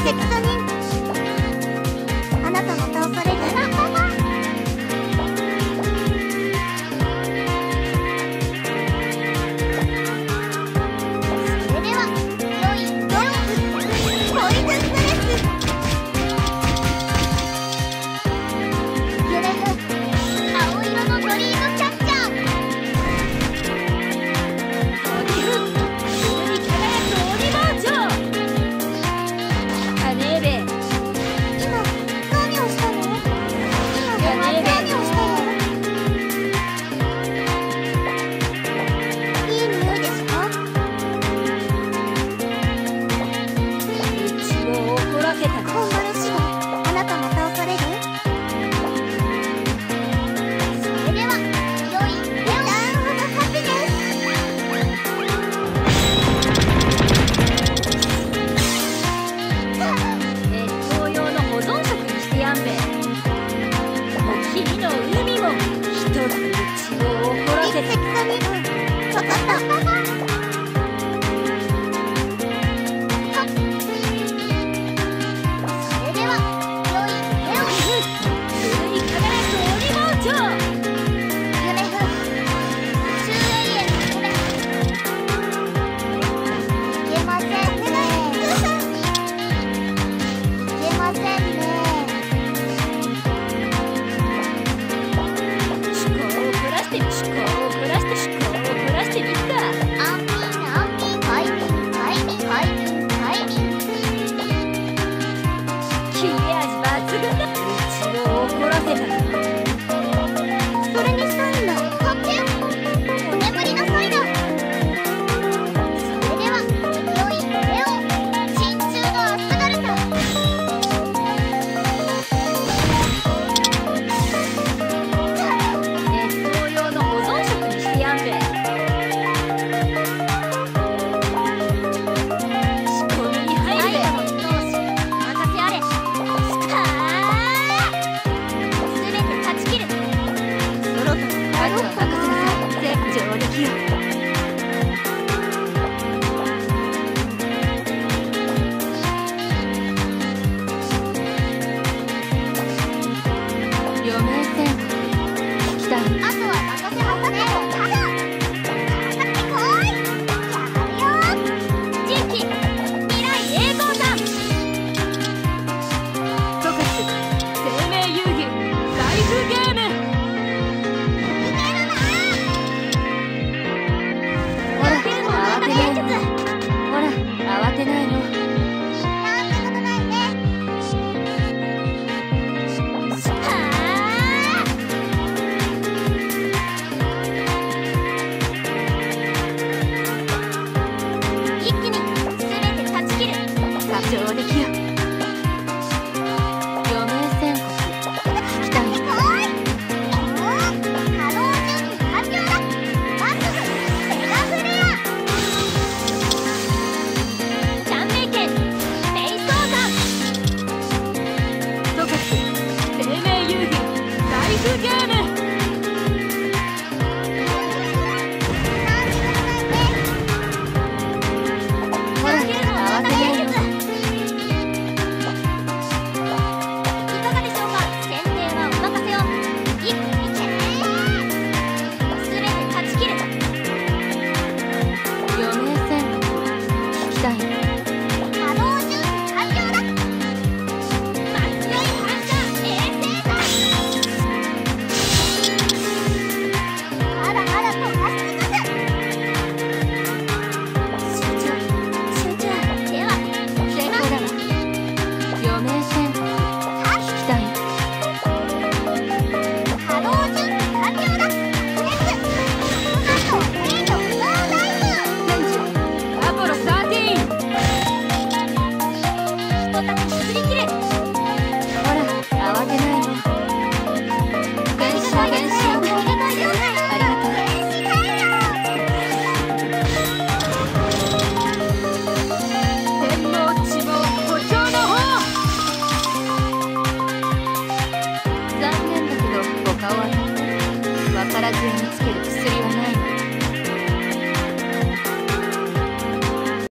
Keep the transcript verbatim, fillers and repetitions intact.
セクト人あなたも倒される。それでは良いドッグポイズンスレス揺れる青色のドリームキャッチャードリフ急に輝く鬼バージョンカネーベ今何をしたの？今何をしたの？いい匂いですか？うちを怒らせたか。本丸氏があなたも倒される？それでは良いレオダウンオブハピネス。越冬用の保存食にしてやんべ。お霧の海も一つうちを怒らせて。分かった。それでは良いレオン急に輝く鬼包丁夢風宇宙エリアの夢いけませんねいけませんね。思考を凝らして思考を凝らして思考を凝らしてみるか。アンミンアンミン快眠快眠快眠快眠切れ味抜群だ。うちを怒らせた。それにサインだ。かっけよ。お眠りなさいだ。それでは良いレオ珍虫のアスガルタ。熱湯用の保存食にしてやんべ。仕込みに入るべ。愛の一押しお任せあれ。はあすべて断ち切る。そろそろあとは任せなさい。全上出来よ。余命宣告聞きたい。あとは任せなさい。かかってこい。やるよ。人気未来栄光さんフォカス生命遊戯ライフゲーム。逃げるな。ほら慌てないの。ほら慌てないの。なんてことないね。はあ一気に全て断ち切る。過剰できよ。余命宣告聞きたい。おい稼働準備完了だ。まっすぐセガフレア短命剣スペイスオーガンフォカス生命遊戯ライフゲーム。なんてことないね。ほら慌てないの。いかがでしょうか。選定はお任せを。いっいけすべて断ち切る。 余命宣告聞きたい。 稼働準備完了だ。ま強い反射衛星だ。まだまだ飛ばし尽くす。集中集中。では成功だわ。余命宣告聞きたい。 稼働準備完了だ。レッツあと制御ノーライフ。 天使アポロじゅうさん。 ひとたちすり切れ。 ほら慌てないの。原始原始ありがとう。 ありがとう。 天使太陽。 天皇地望誇張の方。残念だけど他は分からずにつける薬はないの。